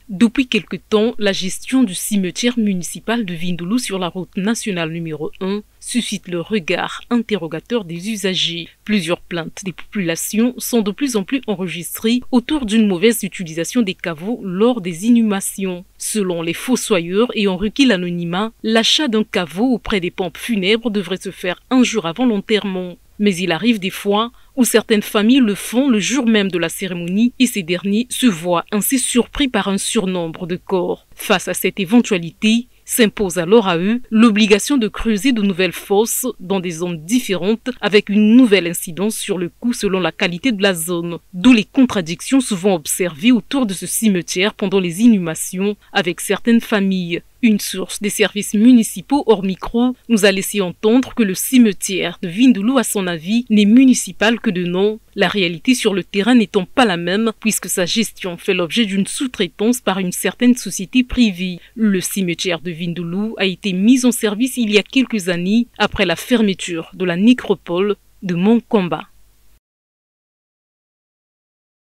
Depuis quelque temps, la gestion du cimetière municipal de Vindoulo sur la route nationale numéro 1 suscite le regard interrogateur des usagers. Plusieurs plaintes des populations sont de plus en plus enregistrées autour d'une mauvaise utilisation des caveaux lors des inhumations. Selon les fossoyeurs ayant requis l'anonymat, l'achat d'un caveau auprès des pompes funèbres devrait se faire un jour avant l'enterrement. Mais il arrive des fois où certaines familles le font le jour même de la cérémonie et ces derniers se voient ainsi surpris par un surnombre de corps. Face à cette éventualité, s'impose alors à eux l'obligation de creuser de nouvelles fosses dans des zones différentes avec une nouvelle incidence sur le coût selon la qualité de la zone. D'où les contradictions souvent observées autour de ce cimetière pendant les inhumations avec certaines familles. Une source des services municipaux hors micro nous a laissé entendre que le cimetière de Vindoulo, à son avis, n'est municipal que de nom, la réalité sur le terrain n'étant pas la même puisque sa gestion fait l'objet d'une sous-traitance par une certaine société privée. Le cimetière de Vindoulo a été mis en service il y a quelques années après la fermeture de la nécropole de Moncomba.